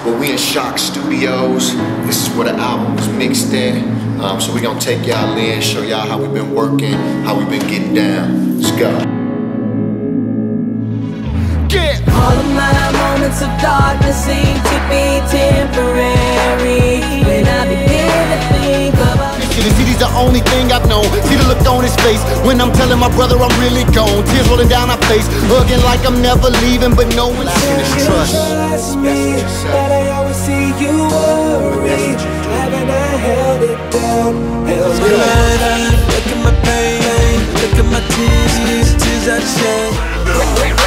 but we in Shock Studios. This is where the album was mixed in. So we're gonna take y'all in, show y'all how we've been working, how we've been getting down. Let's go. Get! All of my moments of darkness seem to be temporary. When I begin to think about He's the only thing I've known. See the look on his face when I'm telling my brother I'm really gone. Tears rolling down our face, hugging like I'm never leaving, but no one can trust me. But I always see you worry. Haven't I held it down? Held it down. Look at my pain, look at my tears I shed.